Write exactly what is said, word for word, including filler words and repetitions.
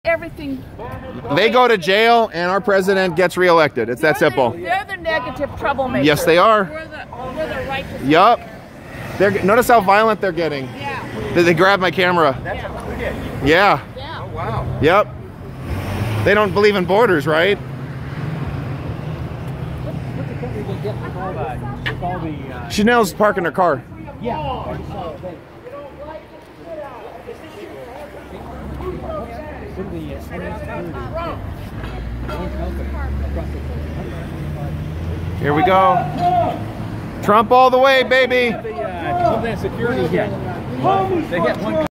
everything. They go to jail and our president gets reelected. It's that simple. They're the negative troublemakers. Yes, they are. We're the, we're the righteous. Yup. They're, notice how violent they're getting. Yeah. They, they grab my camera. That's yeah. Yeah. Yeah. Oh, wow. Yep. They don't believe in borders, right? What's the company they get with all the, with all the uh, Chanel's parking her car. yeah. Here we go. Trump all the way, baby. The uh, Homeland Security hit. They hit one.